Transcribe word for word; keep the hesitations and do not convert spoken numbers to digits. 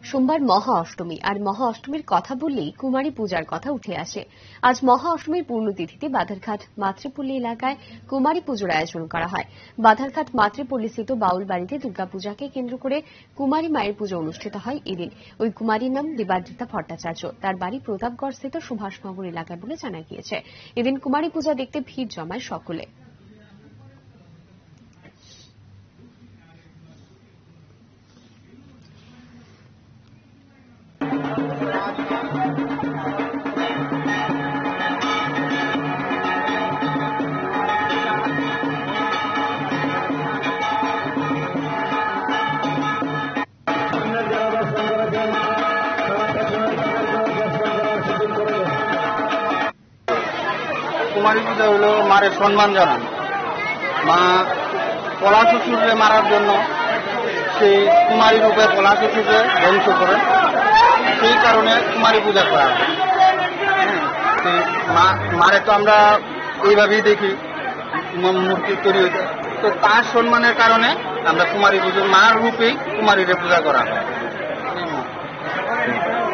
সোমবার মহা অষ্টমী আর মহা অষ্টমীর কথা বললেই কুমারী পূজার কথা উঠে আসে। আজ মহা অষ্টমীর পূর্ণতিথিতে বাধারঘাট মাতৃপল্লী এলাকায় কুমারী পুজোর আয়োজন করা হয়। বাধারঘাট মাতৃপল্লী স্থিত বাউল বাড়িতে দুর্গাপূজাকে কেন্দ্র করে কুমারী মায়ের পুজো অনুষ্ঠিত হয় এদিন। ওই কুমারীর নাম দেবাদ্রিতা ভট্টাচার্য। তার বাড়ি প্রতাপগড় স্থিত সুভাষনগর এলাকায় বলে জানা গিয়েছে। এদিন কুমারী পূজা দেখতে ভিড় জমায় সকলে। কুমারী পূজা হলো মায়ের সম্মান জানান। মা পলা শ্বশুরকে মারার জন্য সেই কুমারী রূপে পলা শ্বশুরকে ধ্বংস করেন, সেই কারণে কুমারী পূজা করা হয়। মারে তো আমরা এইভাবেই দেখি মূর্তি তৈরি হইতে, তো তার সম্মানের কারণে আমরা কুমারী পুজো মার রূপেই কুমারীরে পূজা করা হয়।